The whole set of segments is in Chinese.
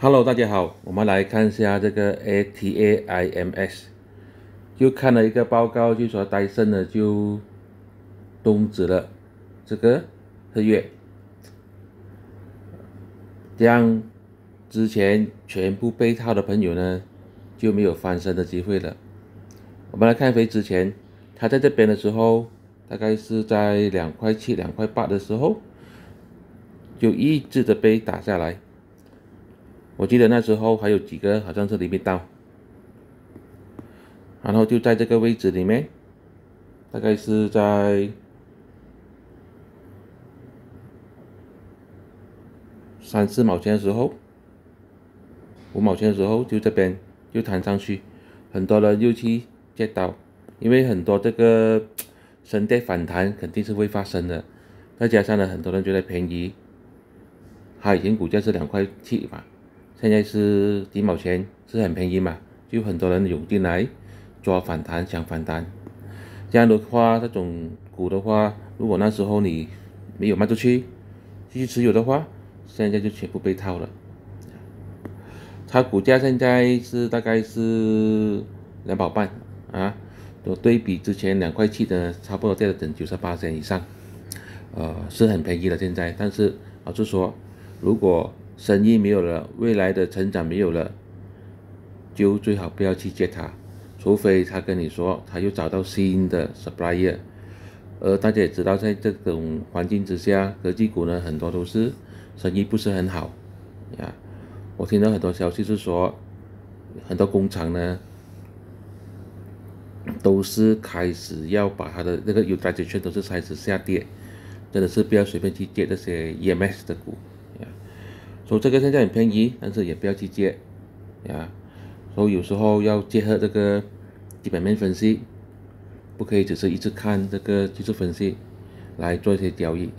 Hello，大家好，我们来看一下这个 ATAIMS，就看了一个报告，就说戴森呢就终止了这个合约，这样之前全部被套的朋友呢就没有翻身的机会了。我们来看回之前，他在这边的时候，大概是在2.7、2.8的时候，就一直的被打下来。我记得那时候还有几个好像是里面刀，然后就在这个位置里面，大概是在3、4毛钱的时候，5毛钱的时候，就这边就弹上去，很多人又去接刀，因为很多这个升跌反弹肯定是会发生的，再加上呢，很多人觉得便宜，它以前股价是2.7嘛，现在是几毛钱，是很便宜嘛，就很多人涌进来抓反弹，想反弹。这样的话，这种股的话，如果那时候你没有卖出去，继续持有的话，现在就全部被套了。它股价现在是大概是2.5啊，对比之前2.7的，差不多在整98%以上，是很便宜了现在。但是老实说，如果生意没有了，未来的成长没有了，就最好不要去接它，除非他跟你说他又找到新的 supplier。大家也知道，在这种环境之下，科技股呢很多都是生意不是很好呀。我听到很多消息是说，很多工厂呢都是开始要把它的那个 utilization 都是开始下跌，真的是不要随便去接这些 EMS 的股呀。所以这个现在很便宜，但是也不要去接呀。所以有时候要结合这个基本面分析，不可以只是一直看这个技术分析来做一些交易。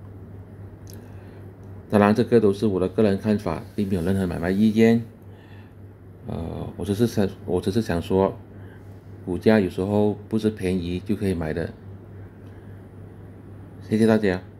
当然，这个都是我的个人看法，并没有任何买卖意见。我只是想说，股价有时候不是便宜就可以买的。谢谢大家。